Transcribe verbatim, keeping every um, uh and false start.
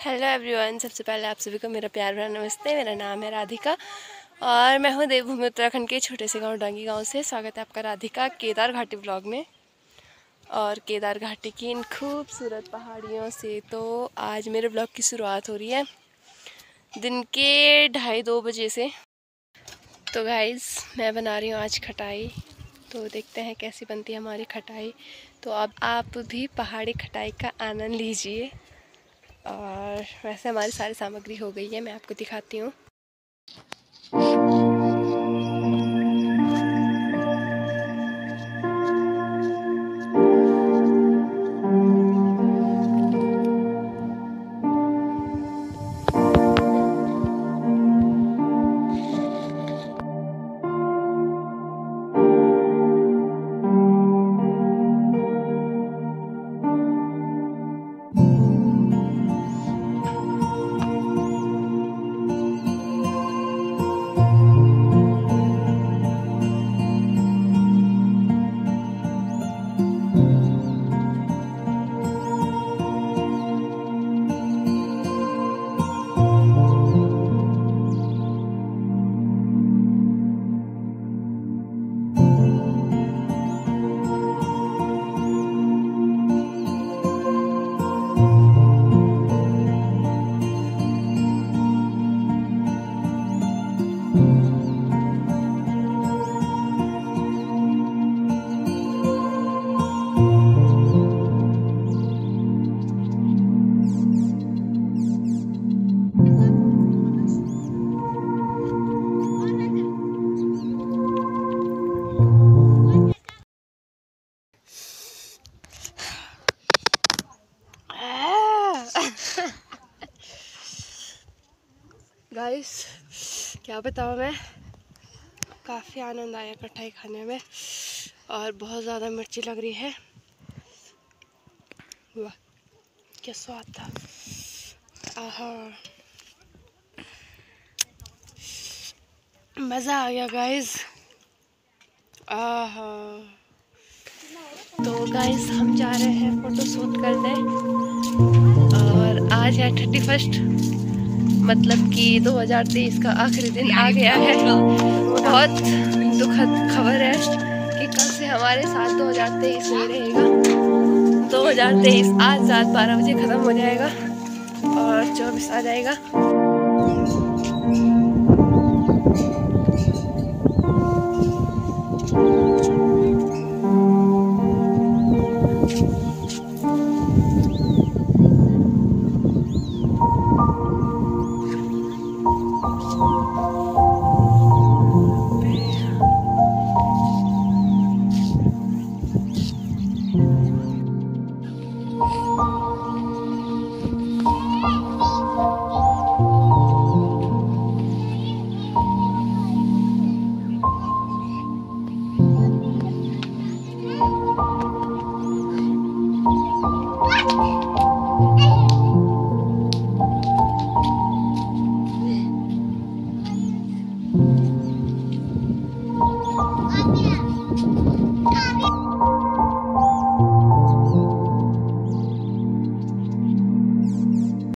Hello everyone, सबसे पहले आप सभी को मेरा प्यार भरा नमस्ते। मेरा नाम है राधिका और मैं हूँ देवभूमि उत्तराखंड के छोटे से गांव डांगी गांव से। स्वागत है आपका राधिका केदार घाटी ब्लॉग में। और केदार घाटी की इन खूबसूरत पहाड़ियों से तो आज मेरे ब्लॉग की शुरुआत हो रही है दिन के ढाई दो बजे से। तो गाइज़, मैं बना रही हूँ आज खटाई, तो देखते हैं कैसी बनती है हमारी खटाई। तो अब आप भी पहाड़ी खटाई का आनंद लीजिए। और वैसे हमारी सारी सामग्री हो गई है, मैं आपको दिखाती हूँ। गाइस, क्या बताऊँ मैं, काफ़ी आनंद आया कटाई खाने में और बहुत ज़्यादा मिर्ची लग रही है। वाह, क्या स्वाद था। आहा, मज़ा आ गया गाइस। आहा, तो गाइस हम जा रहे हैं फोटो शूट करने और आज है थर्टी फर्स्ट, मतलब कि दो हज़ार तेईस का आखिरी दिन आ गया है। बहुत दुखद खबर है कि कल से हमारे साथ दो हज़ार तेईस नहीं रहेगा। दो हज़ार तेईस आज रात बारह बजे ख़त्म हो जाएगा और चौबीस आ जाएगा।